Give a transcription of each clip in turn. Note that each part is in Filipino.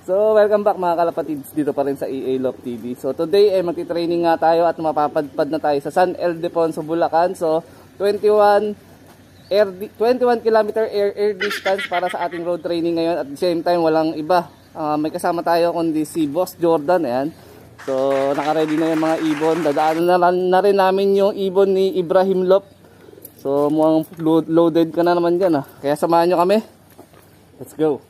So, welcome back mga kalapatids dito pa rin sa EA Love TV. So, today ay magti-training nga tayo at mapapadpad na tayo sa San Ildefonso, Bulacan. So, 21 kilometer air distance para sa ating road training ngayon. At the same time, walang iba. May kasama tayo kundi si Boss Jordan. Ayan. So, naka-ready na yung mga ibon. Dadaanan na rin namin yung ibon ni Ibrahim Lop. So, mukhang loaded ka na naman dyan. Kaya samahan nyo kami. Let's go.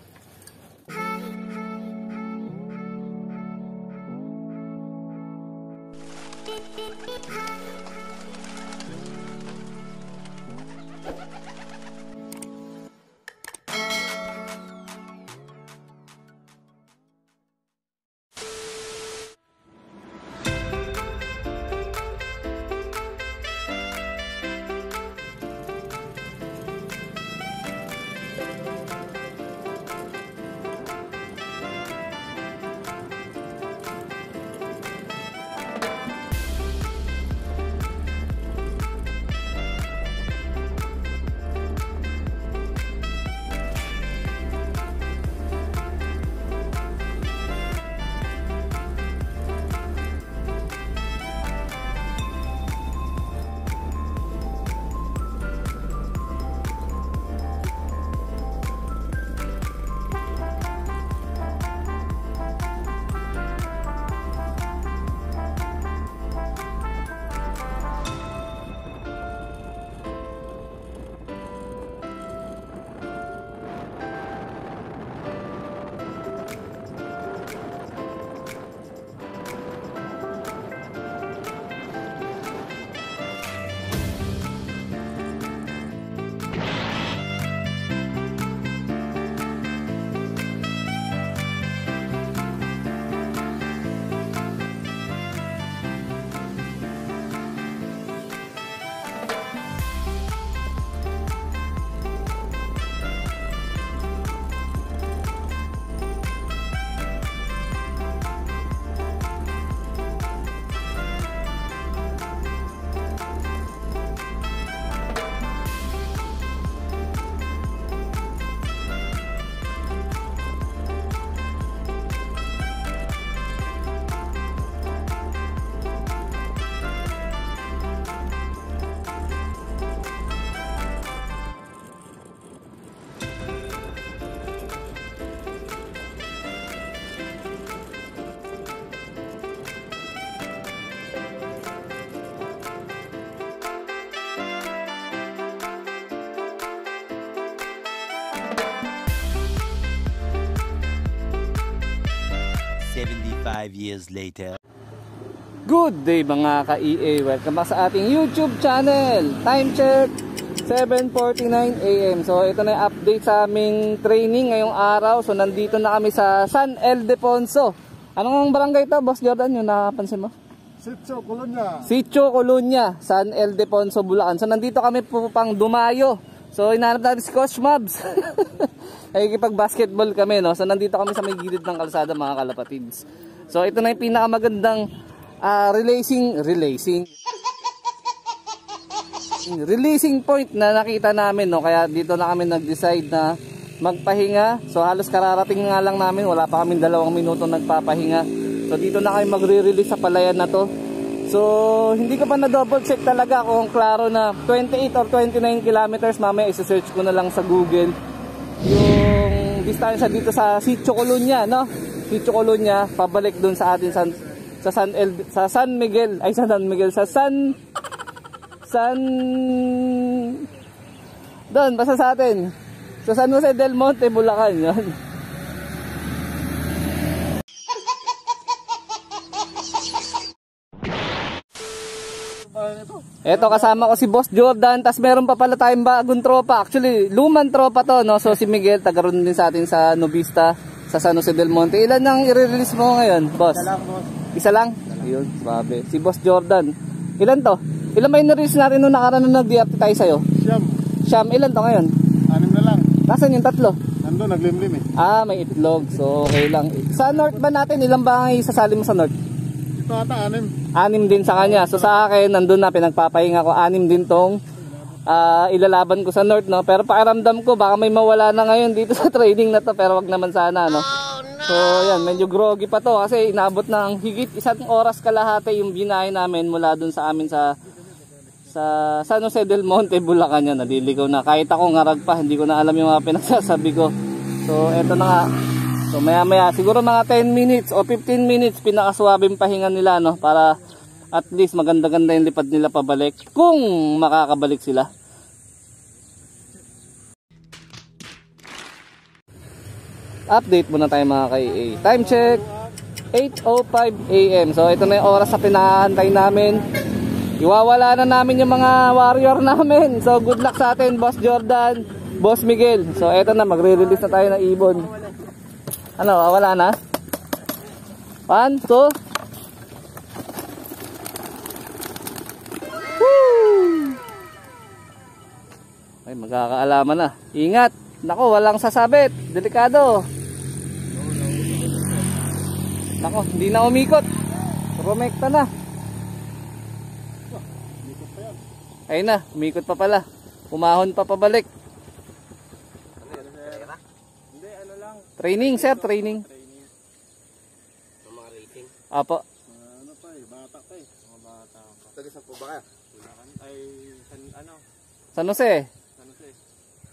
Years later. Good day mga ka-EA. Welcome back sa ating YouTube channel. Time check 7:49 AM. So ito na yung update sa aming training ngayong araw. So nandito na kami sa San Ildefonso. Anong barangay to, Boss Jordan, yung napansin mo? Sitio Colonia. Sitio Colonia, San Ildefonso, Bulacan. So nandito kami pang dumayo. So inaanap natin si Coach Mabs. Nakikipag-basketball kami, no? So nandito kami sa may gilid ng kalsada mga kalapatids. So ito na yung pinakamagandang releasing point na nakita namin, no? Kaya dito na kami nag-decide na magpahinga. So halos kararating nga lang namin, wala pa kaming 2 minuto nagpapahinga. So dito na kami magre-release sa palayan na to. So hindi ko pa na double check talaga kung klaro na 28 or 29 kilometers. Mamaya isa-search ko na lang sa Google yung distansya dito sa Sitio Colonia, no? Sitio Colonia, pabalik dun sa atin sa San Miguel doon, basta sa atin sa San Jose del Monte, Bulacan. Yun. Eto, kasama ko si Boss Jordan, tas meron pa pala tayong bagong tropa. Actually, lumang tropa to, no? So si Miguel, taga ron din sa atin sa Nobista, sa San Jose del Monte. Ilan ang i-release mo ngayon, Boss? Isa lang, boss. Isa lang? Ayun, sabi. Si Boss Jordan. Ilan to? Ilan ba yung na-release natin nung nakaraan na nag-di-update tayo sa'yo? Siyam. Ilan to ngayon? 6 na lang. Nasaan yung 3? Nandun, naglimlim eh. May itlog. So, okay lang. Sa North ba natin, ilan ba ang isasali mo sa North? Ito ata, 6. 6 din sa kanya. So sa akin, nandun na, pinagpapahinga ko. 6 din tong ilalaban ko sa North, no? Pero pakiramdam ko baka may mawala na ngayon dito sa training na to, pero wag naman sana, no? So yan, medyo groggy pa to kasi inabot ng higit 1 oras kalahati yung binahe namin mula dun sa amin sa San Jose del Monte, Bulacan. Yan, naliligaw na. Kahit ako ngarag pa, hindi ko na alam yung mga pinagsasabi ko. So eto na nga. So maya maya, siguro mga 10 minutes o 15 minutes pinakaswabing pahinga nila, no? Para at least maganda-ganda yung lipad nila pabalik. Kung makakabalik sila. Update muna tayo mga ka-EA. Time check, 8:05 AM. So ito na yung oras sa pinahantay namin. Iwawala na namin yung mga warrior namin. So good luck sa atin, Boss Jordan, Boss Miguel. So ito na, magre-release na tayo ng ibon. Ano, wala na? 1, 2. Woo! Ay, magkakaalaman na. Ingat. Nako, walang sasabit. Delikado. Nako, hindi na umikot. Rumekta na. Ayun na, umikot pa pala. Umahon pa pabalik. Hindi, ano lang. Training, sir, training. Mga rating. Apo. Ano pa eh, bata pa eh. Mga bata pa. Taga saan po ba kayo? Ay, ano? San Jose. Ano siya eh?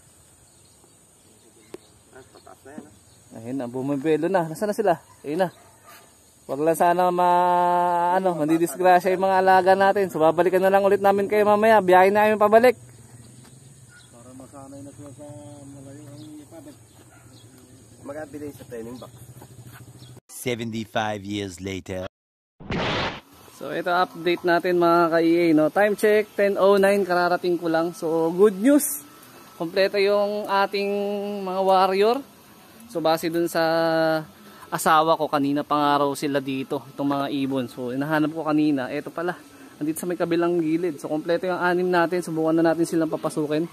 Ah, pataas na yan. Ayun na, bumibelo na. Nasaan na sila? Ayun na. Wag lang sana mandidisgrasya yung mga alaga natin. So babalikan na lang ulit namin kayo mamaya. Biyahin na kami pabalik. Para masanay na sila sa malayo ang ipabag. Magkabili sa training box. 75 years later. So ito update natin mga ka-EA, no? Time check, 10:09, kararating ko lang. So good news. Kompleto yung ating mga warrior. So base dun sa asawa ko, kanina pangaraw sila dito, itong mga ibon. So hinahanap ko kanina, eto pala, andito sa may kabilang gilid. So kompleto yung 6 natin, subukan na natin silang papasukin.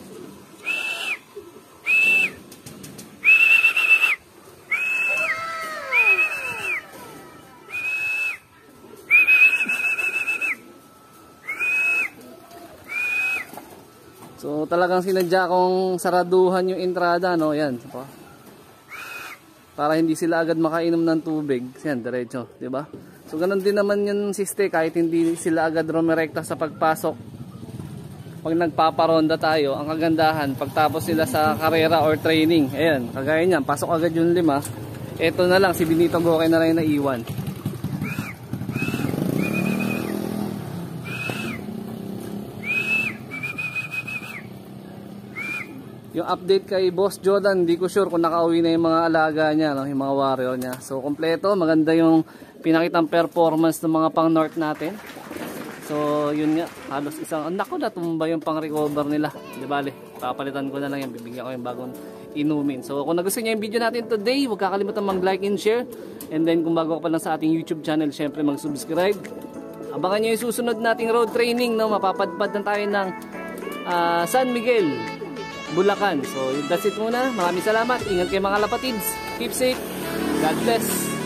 So talagang sinadya kong saraduhan yung entrada, no? Yan, para hindi sila agad makainom ng tubig. Yan, diretso, di ba? So ganun din naman yung siste, kahit hindi sila agad rumirekta sa pagpasok. Pag nagpaparonda tayo, ang kagandahan, pagtapos sila sa karera or training, ayan, kagaya niyan, pasok agad yung 5. Eto na lang, si Benito Goke na rin naiwan. Yung update kay Boss Jordan, hindi ko sure kung nakauwi na yung mga alaga niya, no? Yung mga warrior niya. So kompleto, maganda yung pinakitang performance ng mga pang north natin. So yun nga, halos isang, nako, natumba yung pang recover nila. Di bale, papalitan ko na lang yan, bibigyan ko yung bagong inumin. So kung nagustuhan niyo yung video natin today, huwag kakalimutan mag-like and share. And then kung bago ka pa lang sa ating YouTube channel, syempre mag-subscribe. Abangan niyo yung susunod nating road training, no? Mapapadpad na tayo ng San Miguel, Bulacan. So that's it muna. Maraming salamat. Ingat kayo mga lapatids. Keep safe. God bless.